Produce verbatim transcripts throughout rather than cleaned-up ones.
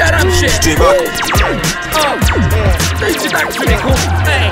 jaram się. O, to jeszcze tak, człowieku. Ej,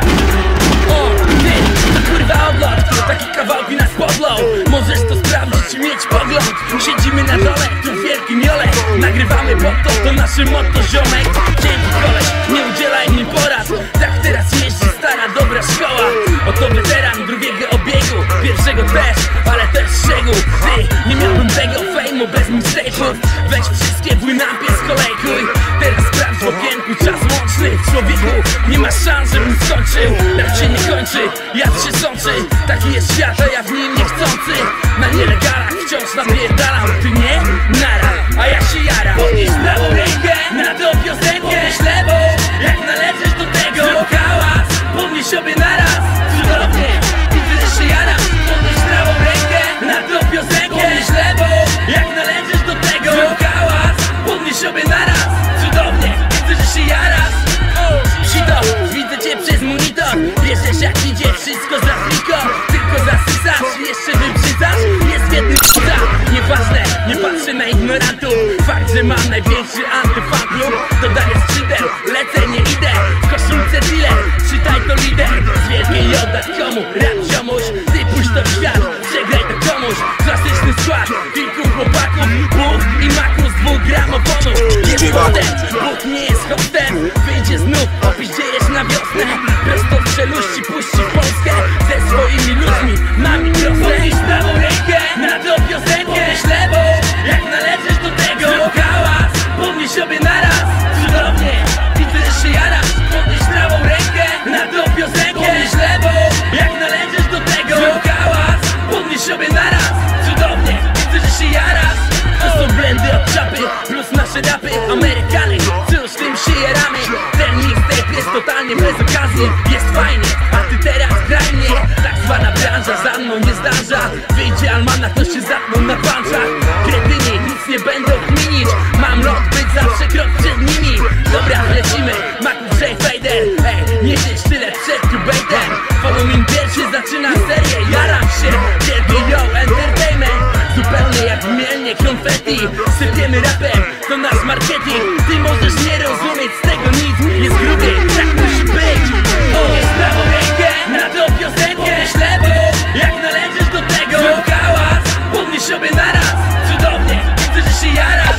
o, ty, to kurwa odlot, to taki kawałki nas podlą. Możesz to sprawdzić i mieć pogląd. Siedzimy na dole, tu w wielkim jole. Nagrywamy pod to, to nasze motto, ziomek. Dzięki koleś, nie udzielaj mi porad. Tak teraz jeździ stara, dobra szkoła. Oto weteran drugiego obiegu, pierwszego też, ale też szczegół. Ty, nie miałbym tego fejmu bez mistake'ów. Weź wszystkie w nampie z kolejkuj. Teraz sprawdź w okienku czas łączny. Człowieku, nie ma szans, żebym skończył. Rap się nie kończy, jad się sączy. Taki jest świat, a ja w nim niechcący. Na nielegalach wciąż napierdalam. Ty nie? Nara, a ja się jaram. Podnieś prawą rękę na tą piosenkę. Podnieś lewą, jak należysz do tego. Zrób hałas, podnieś sobie naraz. Cudownie, widzę, że się jaram. Podnieś prawą rękę na tą piosenkę. Podnieś lewą, jak należysz do tego. Zrób hałas, podnieś sobie naraz. Cudownie, widzę, że się jaras. Psito, widzę cię przez monitor. Bierzesz jak idzie, wszystko za fliko. Tylko zasysasz, jeszcze wybrzydasz. Jest w jednym c***a. Nieważne, nie patrzę na ignorantów. Fakt, że mam największy antyfan klub. Dodaję skrzydeł, lecę, nie idę. W koszulce dealer, czytaj to lider. Z wielkiej J komu, rap ziomuś. Ty puść to w świat, przegraj to komuś. Klasyczny skład, kilku chłopaków. Bóg i makro z dwóch gramofonów. Jest hostem, Bóg nie jest hostem. Wyjdzie znów, opiździejesz na wiosnę. Prosto w czeluści puści Polskę. Ze swoimi ludźmi, nami proste. Podnieś prawą rękę na tą piosenkę. Podnieś lewą, jak należysz do tego. Zrób hałas, podnieś sobie naraz. Cudownie, widzę, że się jarasz. Podnieś prawą rękę na tą piosenkę. Podnieś lewą, jak należysz do tego. Zrób hałas, podnieś sobie naraz. Cudownie, widzę, że się jarasz. To są blendy od czapy, plus nasze rapy. Amerykany, cóż, tym się jaramy. Ten mixtape jest totalnie bez okazji. Jest fajnie, a ty teraz graj mnie. Tak zwana branża za mną nie zdarza. Wyjdzie almanach, to się zatną na panczach. Kretyni, nic nie będą kminić. Mam lot, być zawsze krok przed nimi. Dobra, lecimy, Maków J Fader. Ej, nie siedź tyle przed tubejtem. Following pierwszy zaczyna serię. Jaram się, wielki yo, entertainment. Zupełnie jak w mielnie konfetti. Sypiemy rapem, to nasz marketing. Ty możesz nie rozumieć z tego nic. Jest gruby, tak musi być. Podnieś prawą rękę na tą piosenkę. Podnieś lewą, jak należysz do tego. Zrób hałas, podnieś sobie naraz. Cudownie, widzę, że się jarasz.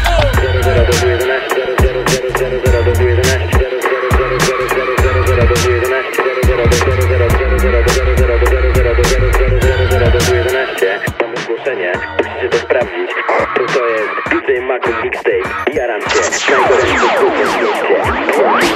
Musicie to sprawdzić, bo to jest D J Maków Mixtape. Jaram się, najgorszy w